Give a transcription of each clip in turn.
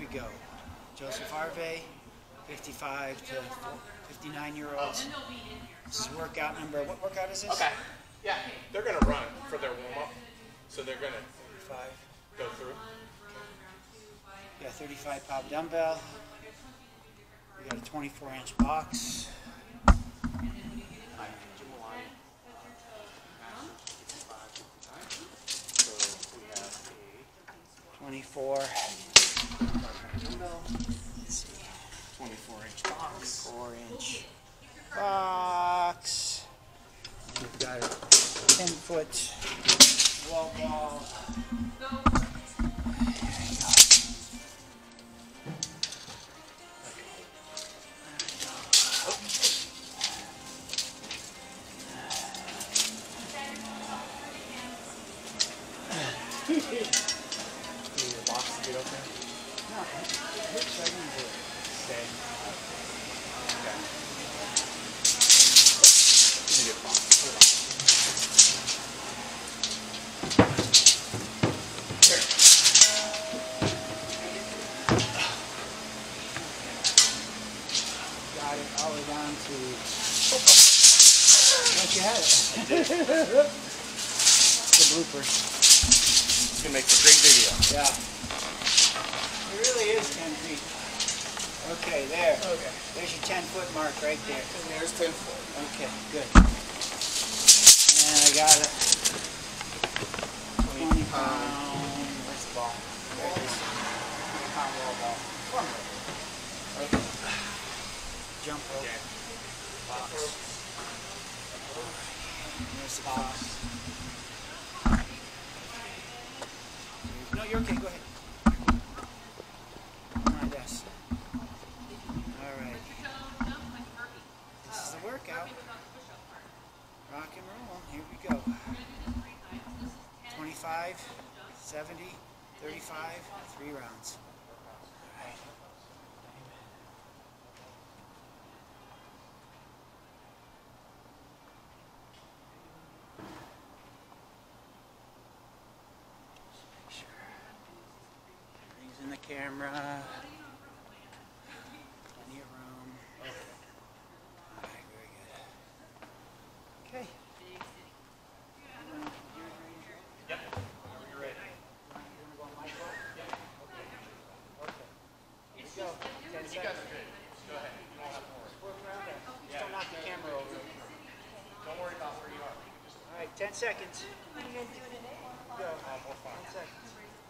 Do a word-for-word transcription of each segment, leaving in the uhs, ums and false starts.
go. Joseph Harvey, fifty-five to fifty-nine year olds. This is workout number. What workout is this? Okay. Yeah, they're going to run for their warm up. So they're going to Five. go through. We got thirty-five pound dumbbell. We got a twenty-four inch box. twenty-four. Let's see. twenty-four inch box. twenty-four inch box. We've got a ten foot wall ball. Your box to get open? No, it hits right into it. Okay. Okay. Let me get a box. Hold on. Here. Got it all the way down to. Once you had it. The bloopers. It's going to make a great video. Yeah. It really is ten feet. Okay, there. Okay. There's your ten foot mark right there. And there's ten foot. Okay, good. And I got a twenty pound. Where's the ball? There it is. twenty pound wall ball. One more. Okay. Jump rope. Okay. Box. There's the box. No, you're okay. Go ahead. My desk. All right. This is the workout. Rock and roll. Here we go. twenty-five, seventy, thirty-five, three rounds. All right. Things in the camera. Plenty of room. Okay. Alright, very good. Okay. Yep. Whenever you're ready. Here we go. ten You guys seconds. are good. Go ahead. You don't have to worry. Work around there. Just don't knock the camera over. Don't worry about where you are. Just Alright, ten seconds. Go. uh, more fun. ten seconds.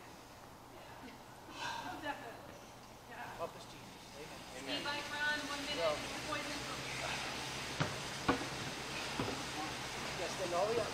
Help us, Jesus. Amen. Amen. Go. Yes, then all the way up.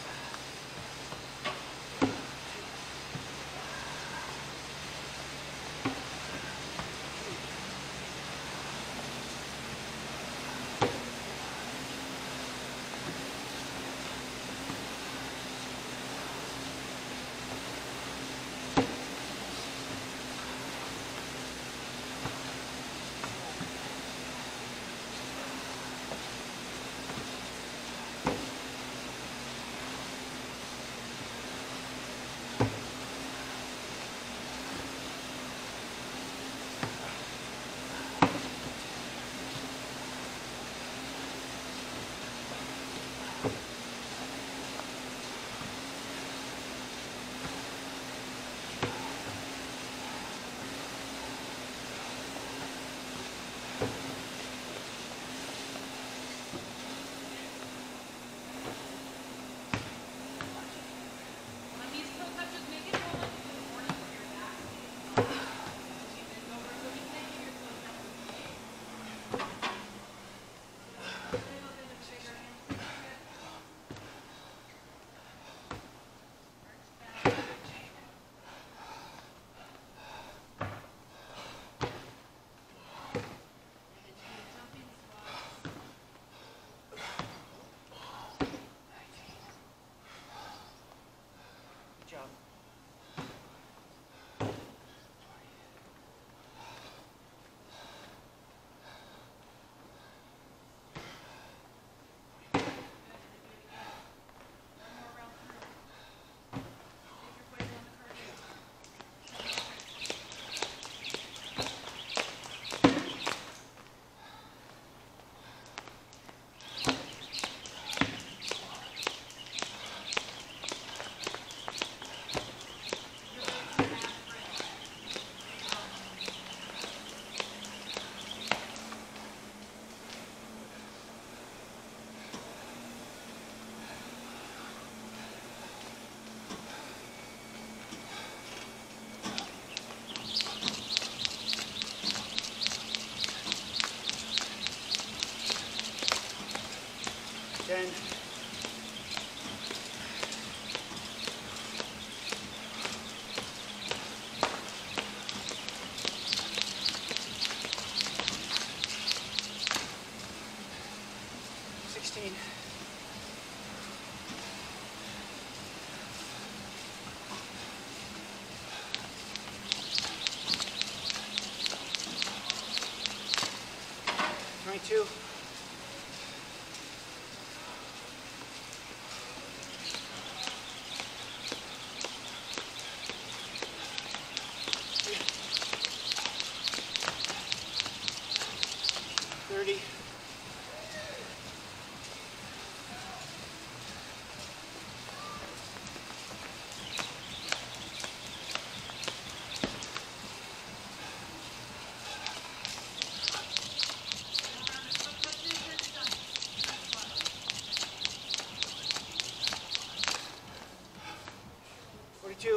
forty-two. thirty. forty-two.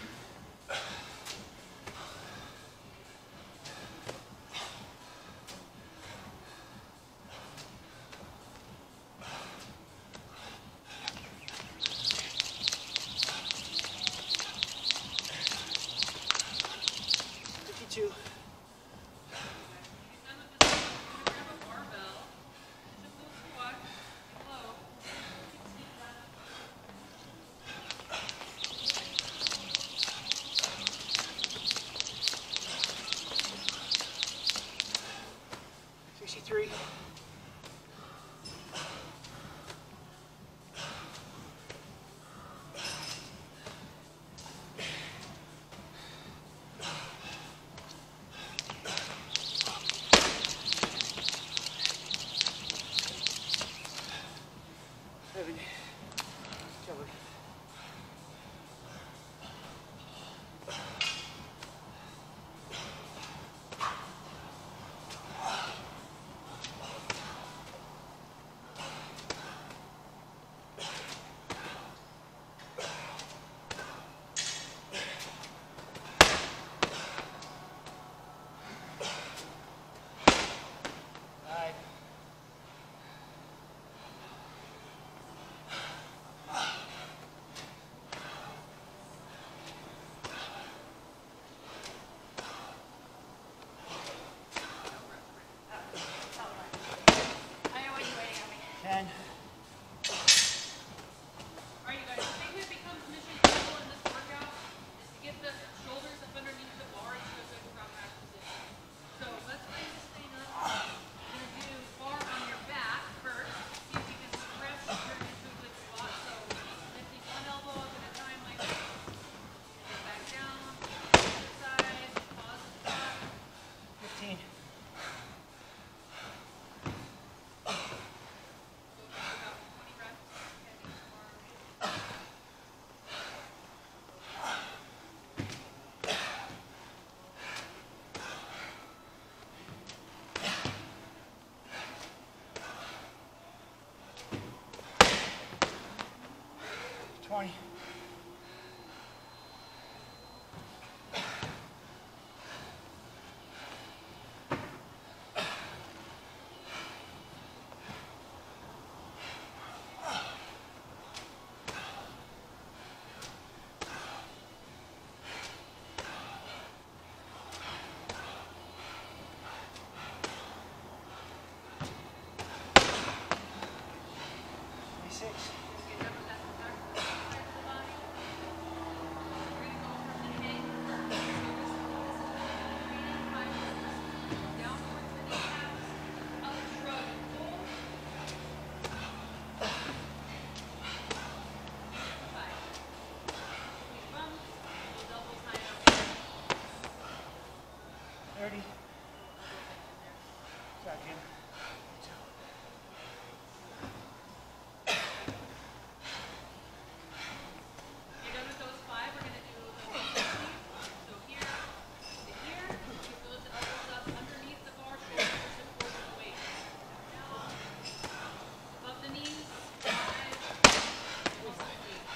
fifty-two. sixty-three. seventy. Covered. ten. Alright, you guys, the thing that becomes mission critical in this workout is to get the shoulders up underneath the bar into a good front rack position. So let's raise this thing up. You're going to do bar on your back first. See if you can stretch and turn into a good squat. So lifting one elbow up at a time like this. Go back down, other side, pause the squat. fifteen. twenty. twenty-six. thirty. Second. You're done with those five, we're going to do the one fifty. So here to here, keep those elbows up underneath the bar, shoulders are supporting the weight. Down, above the knees, five, muscle eight.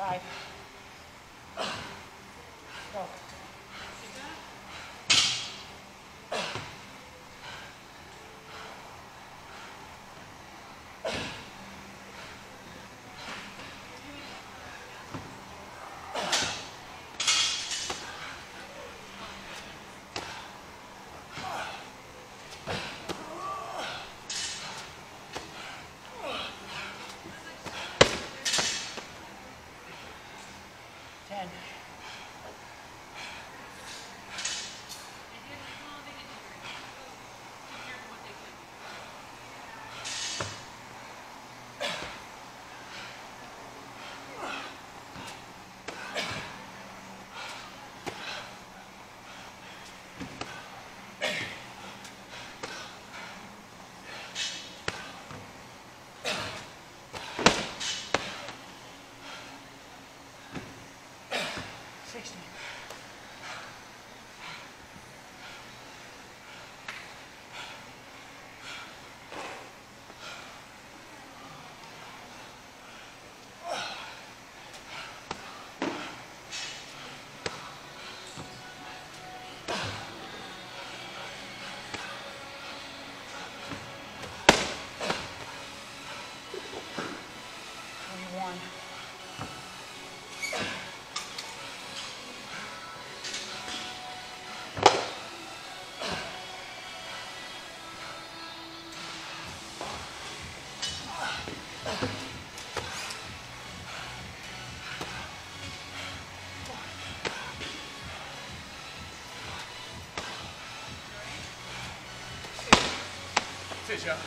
Five. Go. Ten. Sixty. Twenty-one. Sit, y'all.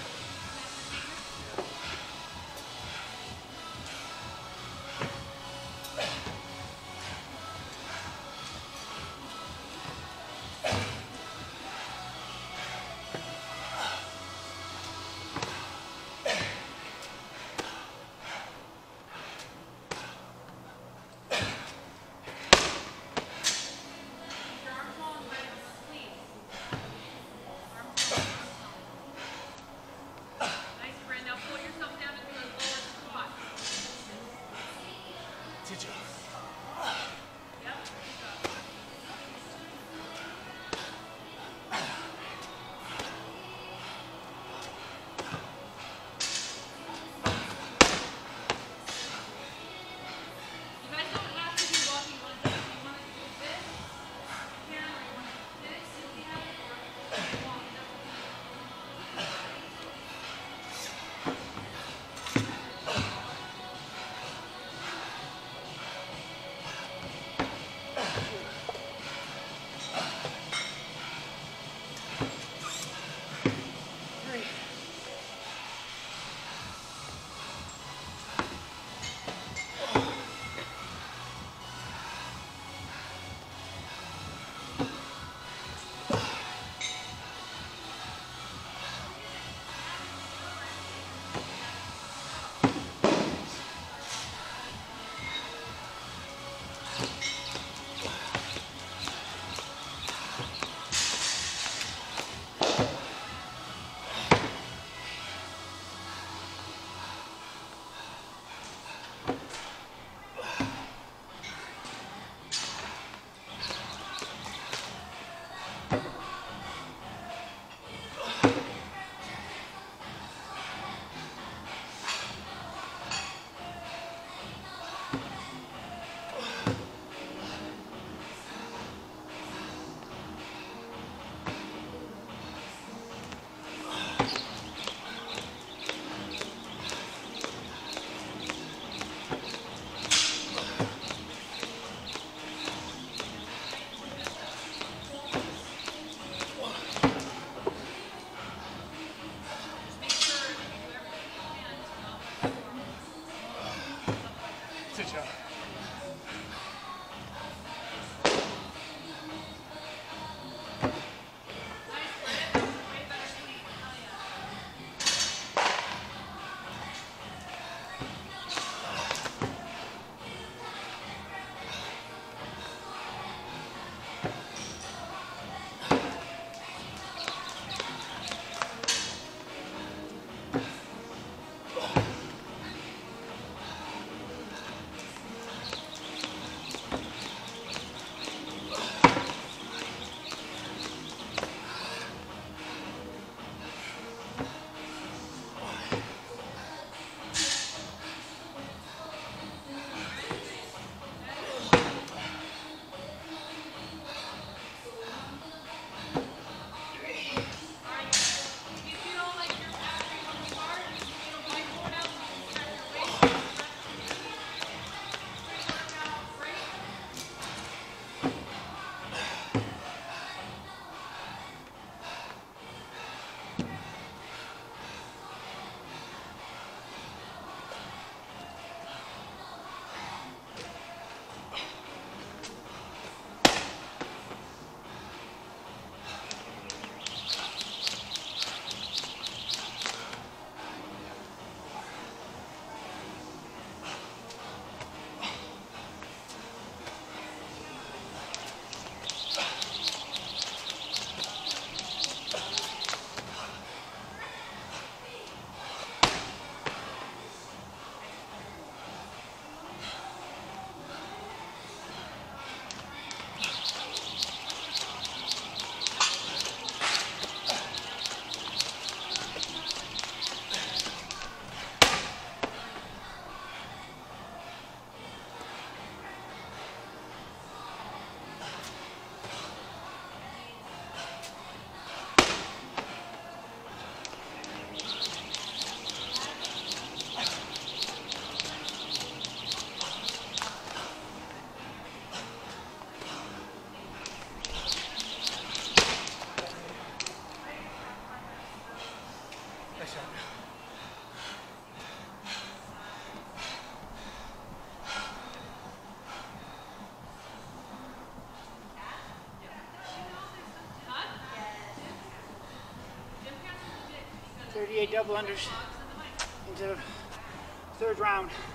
Sit, y'all. Sit, y'all. Nice shot. thirty-eight double unders into third round.